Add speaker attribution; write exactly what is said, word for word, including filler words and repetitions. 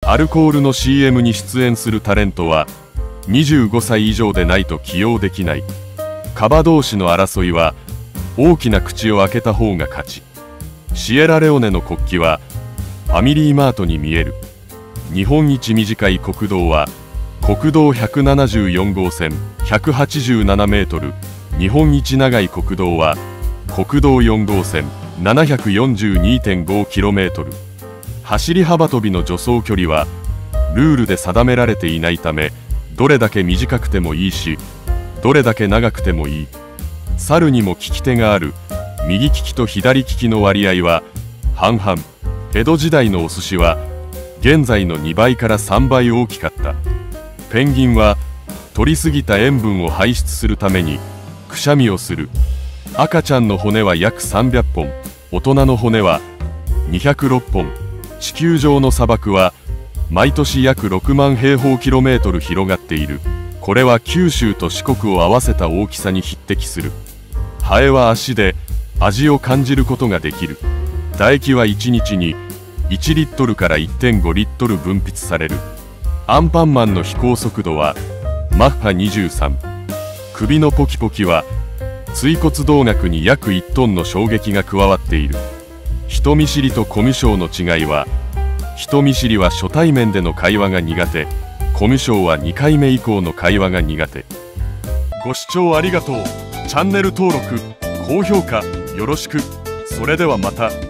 Speaker 1: アルコールの シーエム に出演するタレントはにじゅうごさい以上でないと起用できない。カバ同士の争いは大きな口を開けた方が勝ち。シエラレオネの国旗はファミリーマートに見える。日本一短い国道は国道ひゃくななじゅうよんごうせん ひゃくはちじゅうななメートル。日本一長い国道は国道よんごうせん ななひゃくよんじゅうにてんごキロメートル。走り幅跳びの助走距離はルールで定められていないため、どれだけ短くてもいいし、どれだけ長くてもいい。猿にも利き手がある。右利きと左利きの割合は半々。江戸時代のお寿司は現在のにばいからさんばい大きかった。ペンギンは取りすぎた塩分を排出するためにくしゃみをする。赤ちゃんの骨は約さんびゃっぽん、大人の骨はにひゃくろっぽん。地球上の砂漠は毎年約ろくまんへいほうキロメートル広がっている。これは九州と四国を合わせた大きさに匹敵する。ハエは足で味を感じることができる。唾液はいちにちにいちリットルから いってんごリットル分泌される。アンパンマンの飛行速度はマッハにじゅうさん。首のポキポキは椎骨動脈に約いちトンの衝撃が加わっている。人見知りとコミュ障の違いは、人見知りは初対面での会話が苦手、コミュ障はにかいめ以降の会話が苦手。ご視聴ありがとう。チャンネル登録、高評価よろしく。それではまた。